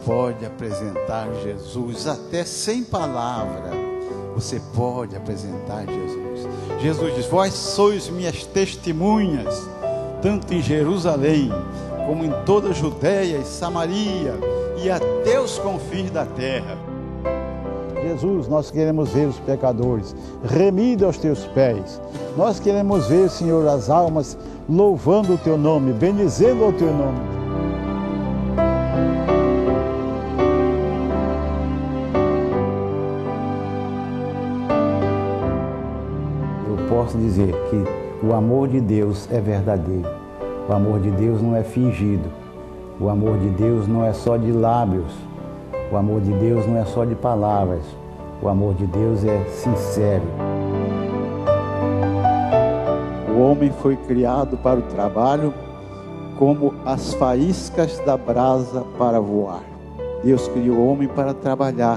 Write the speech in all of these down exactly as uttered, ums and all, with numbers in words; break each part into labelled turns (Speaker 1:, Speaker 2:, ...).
Speaker 1: pode apresentar Jesus, até sem palavra, você pode apresentar Jesus. Jesus diz: vós sois minhas testemunhas, tanto em Jerusalém, como em toda a Judéia e Samaria, e até os confins da terra.
Speaker 2: Jesus, nós queremos ver os pecadores remidos aos teus pés. Nós queremos ver, Senhor, as almas louvando o teu nome, bendizendo o teu nome.
Speaker 3: Eu posso dizer que o amor de Deus é verdadeiro. O amor de Deus não é fingido. O amor de Deus não é só de lábios. O amor de Deus não é só de palavras. O amor de Deus é sincero.
Speaker 1: O homem foi criado para o trabalho, como as faíscas da brasa para voar. Deus criou o homem para trabalhar.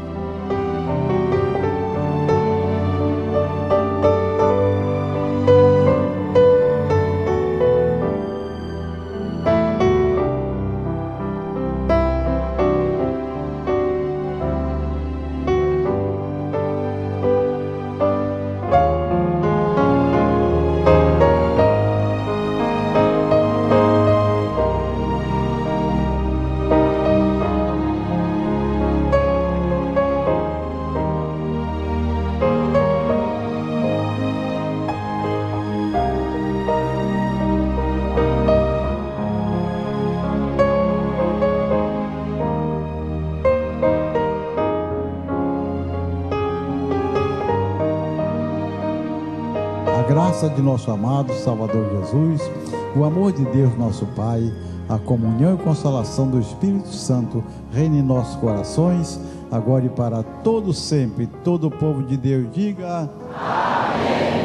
Speaker 2: A graça de nosso amado Salvador Jesus, o amor de Deus nosso Pai, a comunhão e consolação do Espírito Santo reine em nossos corações, agora e para todo sempre. Todo o povo de Deus diga amém.